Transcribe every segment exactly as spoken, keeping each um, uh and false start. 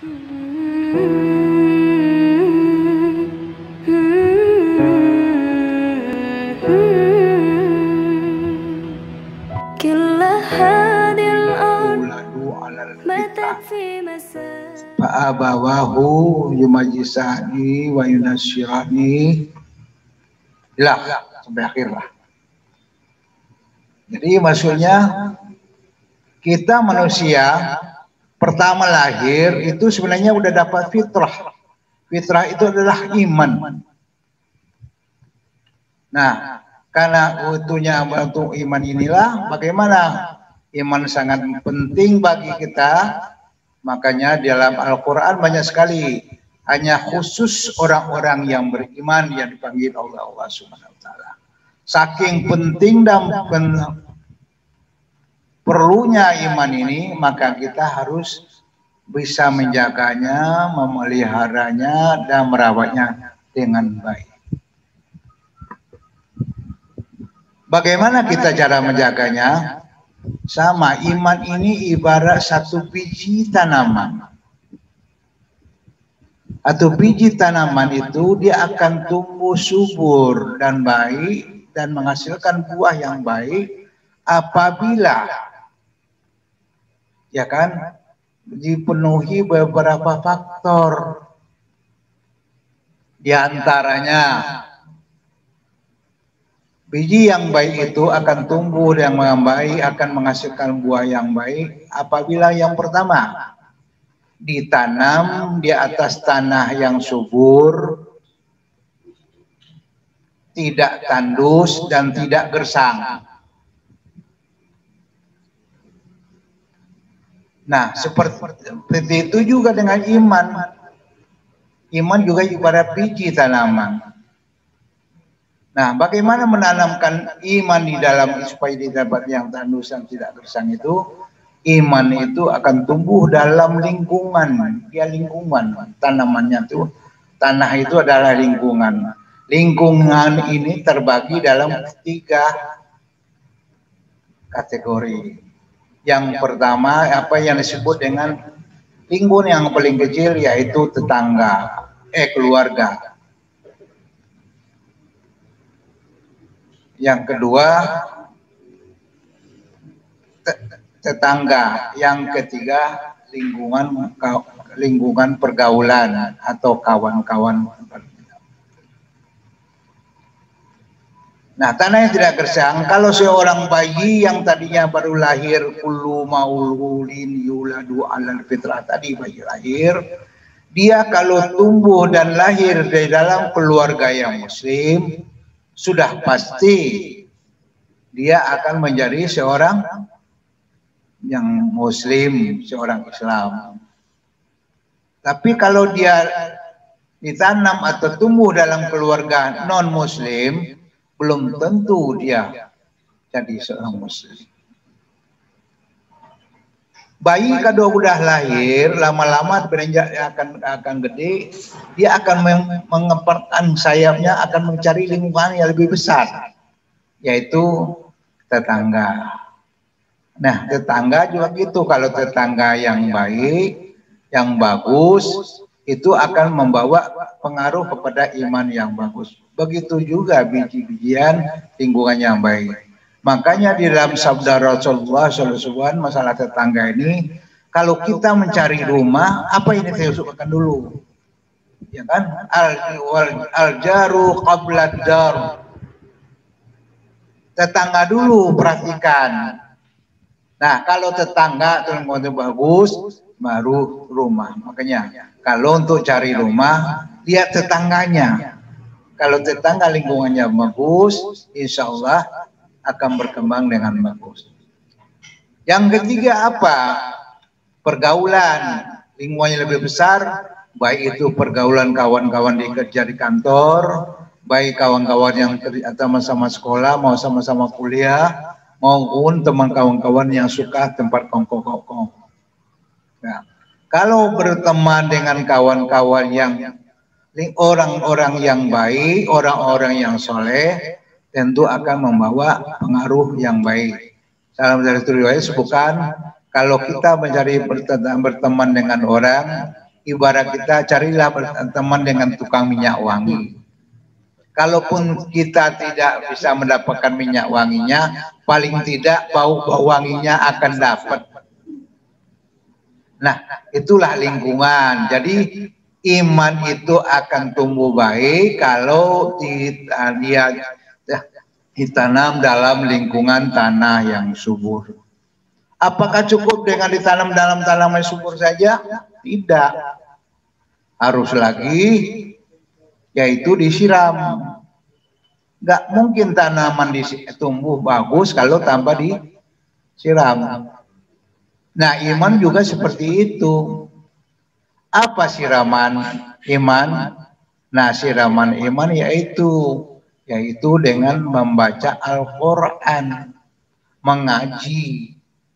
Fa'abawahu yumajisani wa yunasyirani lah sampai akhir lah. Jadi maksudnya kita manusia pertama lahir itu sebenarnya udah dapat fitrah. Fitrah itu adalah iman. Nah, karena utuhnya untuk iman inilah bagaimana iman sangat penting bagi kita. Makanya dalam Al-Quran banyak sekali hanya khusus orang-orang yang beriman yang dipanggil oleh Allah Subhanahu Wa Taala. Saking penting dan pen, perlunya iman ini, maka kita harus bisa menjaganya, memeliharanya, dan merawatnya dengan baik. Bagaimana kita cara menjaganya? Sama, iman ini ibarat satu biji tanaman. Atau biji tanaman itu dia akan tumbuh subur dan baik dan menghasilkan buah yang baik apabila ya kan dipenuhi beberapa faktor. Di antaranya biji yang baik itu akan tumbuh yang baik, akan menghasilkan buah yang baik apabila yang pertama ditanam di atas tanah yang subur, tidak tandus dan tidak gersang. Nah, seperti itu juga dengan iman. Iman juga ibarat biji tanaman. Nah, bagaimana menanamkan iman di dalam supaya didapat yang tandus dan tidak gersang itu? Iman itu akan tumbuh dalam lingkungan. Dia lingkungan, tanamannya itu, tanah itu adalah lingkungan. Lingkungan ini terbagi dalam tiga kategori. Yang pertama apa yang disebut dengan lingkungan yang paling kecil yaitu tetangga, eh keluarga. Yang kedua tetangga, yang ketiga lingkungan lingkungan pergaulan atau kawan-kawan. Nah, tanah yang tidak gersang, kalau seorang bayi yang tadinya baru lahir, kullu mauludin yuladu alal fitrah, tadi bayi lahir, dia kalau tumbuh dan lahir dari dalam keluarga yang muslim, sudah pasti dia akan menjadi seorang yang muslim, seorang Islam. Tapi kalau dia ditanam atau tumbuh dalam keluarga non muslim, belum tentu dia jadi seorang muslim. Bayi kalau sudah lahir, lama-lama beranjak akan akan gede, dia akan mengepakkan sayapnya, akan mencari lingkungan yang lebih besar, yaitu tetangga. Nah, tetangga juga gitu, kalau tetangga yang baik, yang bagus, itu akan membawa pengaruh kepada iman yang bagus. Begitu juga biji-bijian lingkungan yang baik. Makanya di dalam sabda Rasulullah shallallahu alaihi wasallam masalah tetangga ini, kalau kita mencari rumah, apa yang kita usulkan dulu? Ya kan? Al-jaru qabla dar. Tetangga dulu perhatikan. Nah, kalau tetangga itu bagus, baru rumah. Makanya kalau untuk cari rumah, lihat tetangganya. Kalau tetangga lingkungannya bagus, insya Allah akan berkembang dengan bagus. Yang ketiga apa? Pergaulan. Lingkungannya lebih besar, baik itu pergaulan kawan-kawan di kerja di kantor, baik kawan-kawan yang sama-sama sekolah, mau sama-sama kuliah, maupun teman kawan-kawan yang suka tempat kongko-kongko. Nah, kalau berteman dengan kawan-kawan yang orang-orang yang baik, orang-orang yang soleh, tentu akan membawa pengaruh yang baik. Dalam dari riwayat sebutkan, kalau kita mencari berteman dengan orang ibarat kita carilah teman dengan tukang minyak wangi. Kalaupun kita tidak bisa mendapatkan minyak wanginya, paling tidak bau-bau wanginya akan dapat. Nah, itulah lingkungan. Jadi iman itu akan tumbuh baik kalau kita, dia ditanam dalam lingkungan tanah yang subur. Apakah cukup dengan ditanam dalam tanah yang subur saja? Tidak. Harus lagi, yaitu disiram. Nggak mungkin tanaman tumbuh bagus kalau tanpa disiram. Nah, iman juga seperti itu. Apa siraman iman? Nah, siraman iman yaitu yaitu dengan membaca Al-Quran, mengaji.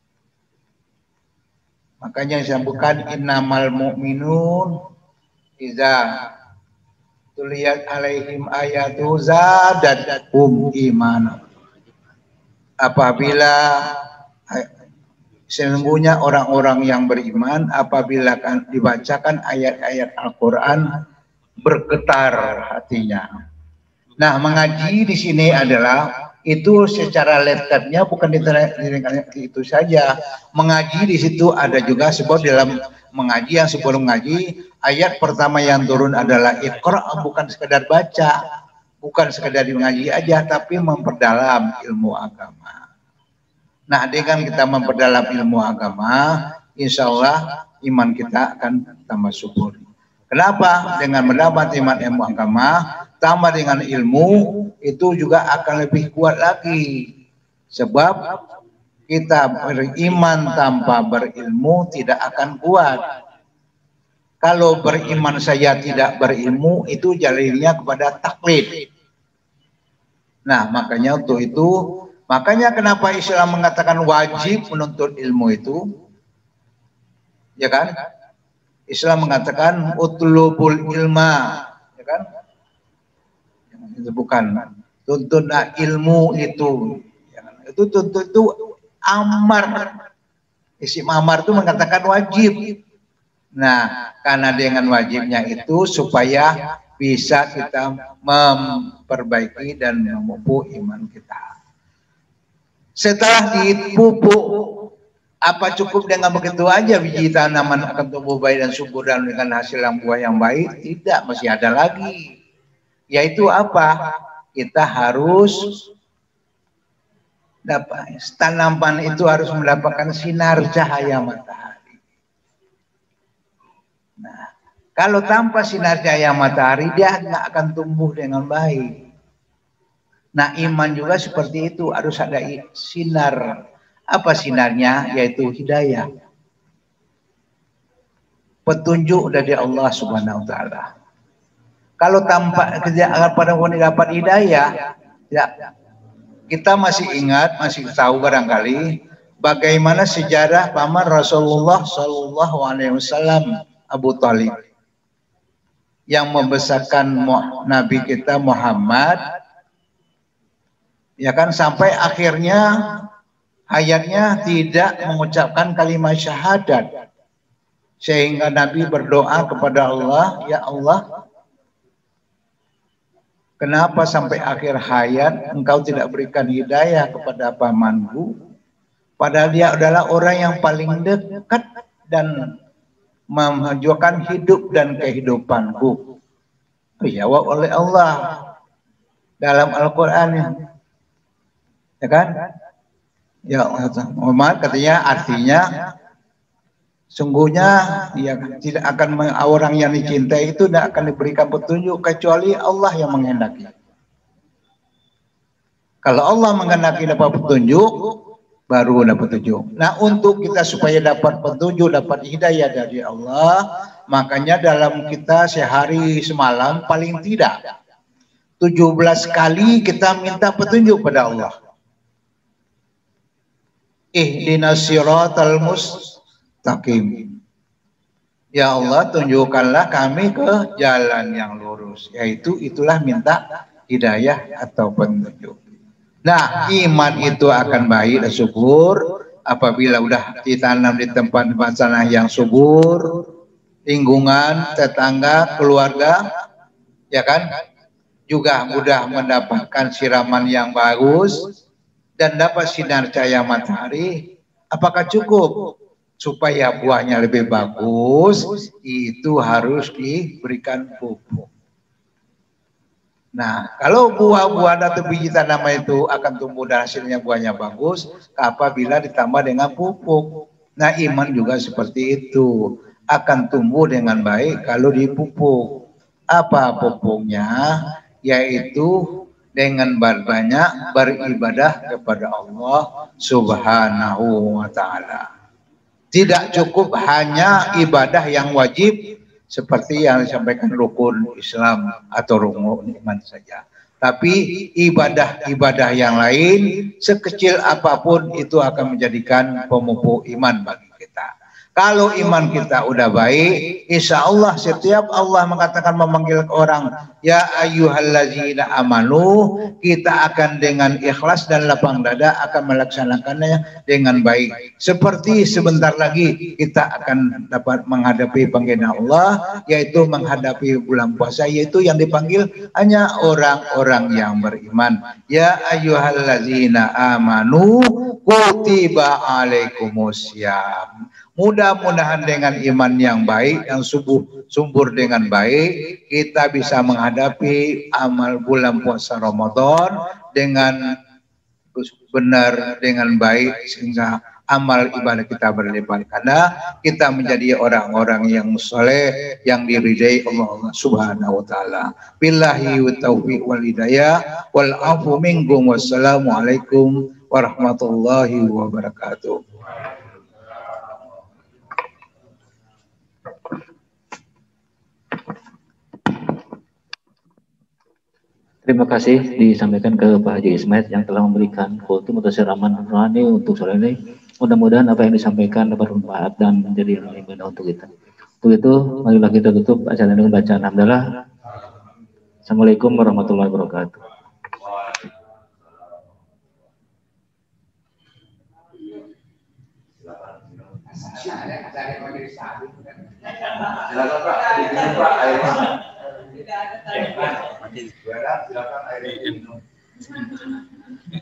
Makanya disebutkan innamal mu'minun idza tuliyat alaihim ayatu zadatuhum iman. Apabila sesungguhnya orang-orang yang beriman apabila kan dibacakan ayat-ayat Al-Qur'an bergetar hatinya. Nah, mengaji di sini adalah itu secara letternya bukan di itu saja. Mengaji di situ ada juga sebab dalam mengaji yang sebelum mengaji ayat pertama yang turun adalah Iqra, bukan sekedar baca, bukan sekedar mengaji aja, tapi memperdalam ilmu agama. Nah, dengan kita memperdalam ilmu agama, insya Allah iman kita akan tambah subur. Kenapa? Dengan mendapat iman ilmu agama, tambah dengan ilmu, itu juga akan lebih kuat lagi. Sebab kita beriman tanpa berilmu tidak akan kuat. Kalau beriman saya tidak berilmu, itu jalurnya kepada taklid. Nah, makanya untuk itu, makanya kenapa Islam mengatakan wajib menuntut ilmu itu, ya kan? Islam mengatakan utlubul ilma, ya kan? Itu bukan tuntutlah ilmu itu, ya kan? Itu tuntut itu amar. Isim amar itu mengatakan wajib. Nah, karena dengan wajibnya itu supaya bisa kita memperbaiki dan memupuk iman kita. Setelah dipupuk, apa cukup dengan begitu aja biji tanaman akan tumbuh baik dan subur dan dengan hasil yang buah yang baik? Tidak, masih ada lagi. Yaitu apa? Kita harus dapat, tanaman itu harus mendapatkan sinar cahaya matahari. Nah, kalau tanpa sinar cahaya matahari dia nggak akan tumbuh dengan baik. Nah, iman juga seperti itu, harus ada sinar. Apa sinarnya? Yaitu hidayah. Petunjuk dari Allah Subhanahu wa taala. Kalau tanpa kerja pada wanita dapat hidayah, ya, kita masih ingat, masih tahu barangkali bagaimana sejarah paman Rasulullah Shallallahu Alaihi Wasallam Abu Talib yang membesarkan Nabi kita Muhammad, ya kan, sampai akhirnya ayatnya tidak mengucapkan kalimat syahadat, sehingga Nabi berdoa kepada Allah, ya Allah, kenapa sampai akhir hayat engkau tidak berikan hidayah kepada pamanku, padahal dia adalah orang yang paling dekat dan memajukan hidup dan kehidupanku. Dijawab oleh Allah dalam Al-Quran, ya kan? Ya, Muhammad katanya artinya sungguhnya ya tidak akan orang yang dicintai itu tidak akan diberikan petunjuk kecuali Allah yang menghendaki. Kalau Allah menghendaki dapat petunjuk, baru dapat petunjuk. Nah, untuk kita supaya dapat petunjuk, dapat hidayah dari Allah, makanya dalam kita sehari semalam paling tidak tujuh belas kali kita minta petunjuk pada Allah. Ihdinas siratal mustaqim. Ya Allah, tunjukkanlah kami ke jalan yang lurus. Yaitu itulah minta hidayah atau petunjuk. Nah, iman itu akan baik dan subur apabila udah ditanam di tempat-tempat tanah yang subur. lingkungan, tetangga, keluarga, ya kan? Juga mudah mendapatkan siraman yang bagus dan dapat sinar cahaya matahari. Apakah cukup supaya buahnya lebih bagus? Itu harus diberikan pupuk. Nah, kalau buah-buah atau biji tanaman itu akan tumbuh dan hasilnya buahnya bagus apabila ditambah dengan pupuk. Nah, iman juga seperti itu, akan tumbuh dengan baik kalau dipupuk. Apa pupuknya? Yaitu dengan banyak beribadah kepada Allah Subhanahu wa taala. Tidak cukup hanya ibadah yang wajib seperti yang disampaikan rukun Islam atau rukun iman saja. Tapi ibadah-ibadah yang lain sekecil apapun itu akan menjadikan pemupuk iman bagi kita. Kalau iman kita udah baik, insya Allah setiap Allah mengatakan memanggil orang, ya ayyuhallazina amanu, kita akan dengan ikhlas dan lapang dada akan melaksanakannya dengan baik. Seperti sebentar lagi kita akan dapat menghadapi panggilan Allah, yaitu menghadapi bulan puasa, yaitu yang dipanggil hanya orang-orang yang beriman. Ya ayyuhallazina amanu, kutiba alaikumusiyam. Mudah-mudahan dengan iman yang baik, yang subuh subur dengan baik, kita bisa menghadapi amal bulan puasa Ramadan dengan benar, dengan baik, sehingga amal ibadah kita berlipat ganda, kita menjadi orang-orang yang soleh, yang diridai Allah Subhanahu wa taala. Billahi wa taufiq wal hidayah wal afu minkum. Wassalamualaikum warahmatullahi wabarakatuh. Terima kasih disampaikan ke Pak Haji Ismail yang telah memberikan kultum atau siraman rohani untuk sore ini. Mudah-mudahan apa yang disampaikan dapat bermanfaat dan menjadi ibadah untuk kita. Untuk itu, marilah kita tutup acara dengan bacaan hamdalah. Assalamualaikum warahmatullahi wabarakatuh.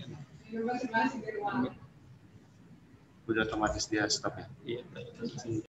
Udah otomatis dia stop ya.